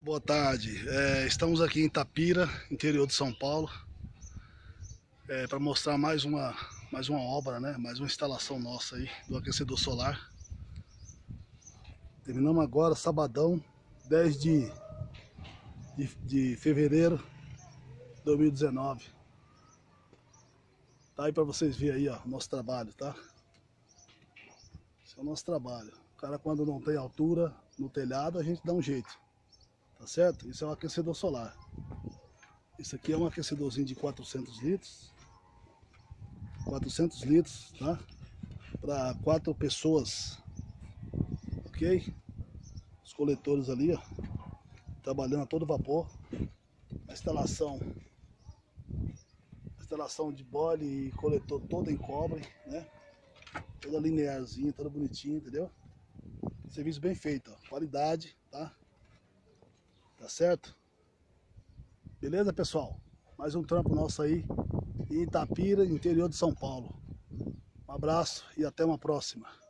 Boa tarde, estamos aqui em Itapira, interior de São Paulo, para mostrar mais uma obra, né? Mais uma instalação nossa aí do aquecedor solar. Terminamos agora, sabadão, 10 de fevereiro de 2019. Tá aí para vocês verem aí, ó, o nosso trabalho, tá? Esse é o nosso trabalho. O cara, quando não tem altura no telhado, a gente dá um jeito. Tá certo? Isso é um aquecedor solar. Isso aqui é um aquecedorzinho de 400 litros. 400 litros, tá? Para 4 pessoas. Ok? Os coletores ali, ó, trabalhando a todo vapor. A instalação de bole e coletor toda em cobre, né? Toda linearzinha, toda bonitinha, entendeu? Serviço bem feito, ó. Qualidade, tá? Tá certo? Beleza, pessoal? Mais um trampo nosso aí em Itapira, interior de São Paulo. Um abraço e até uma próxima.